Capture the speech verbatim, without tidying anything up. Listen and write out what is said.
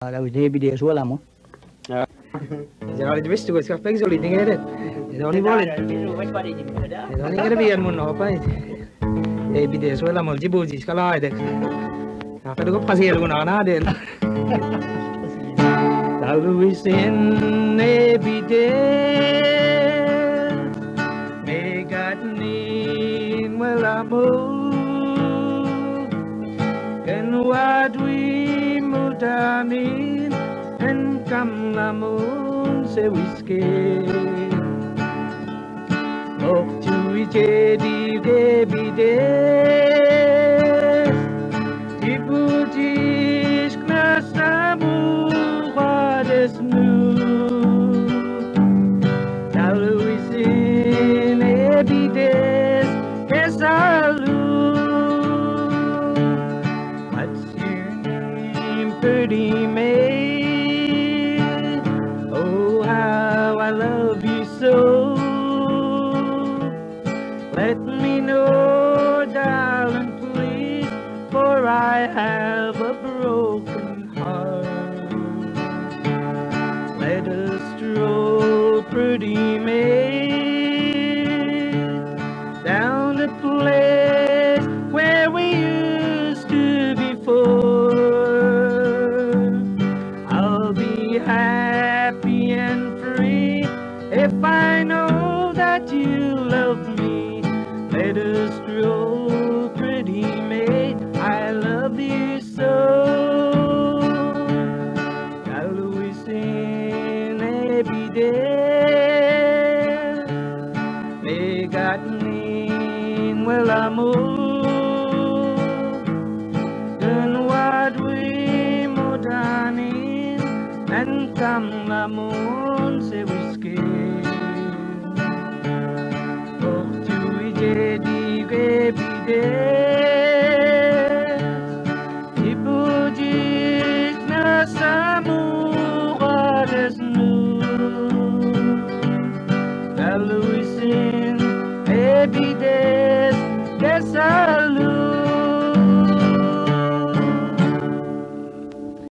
Là udah bide suara mo. Jangan ada best juga sekarang pagi solid tinggal deh. Jangan boleh. Jangan ada biar mau apa itu. Eh bide suara mau jibu jis kalau ada. Apa itu pasir guna ana ada. Lalu isin eh bide. Megat ni welamul. And what we mutamin and come lamun se whiskey. Oh, to jadi debides. Ibu jis knasamu wades nu. Lalu isin ebides kesalu. Pretty maid, oh how I love you so. Let me know, darling, please, for I have a broken heart. Let us stroll, pretty maid, down the place where we used to before. Happy and free if I know that you love me. Let us stroll, pretty maid, I love you so. Kalau isin ebides, megat ning welamul, dan what we modani. And come lamun se whiskey. Oh, to jadi bebides. Ibu jis nasamu wades nu. Lalu isin ebides desa.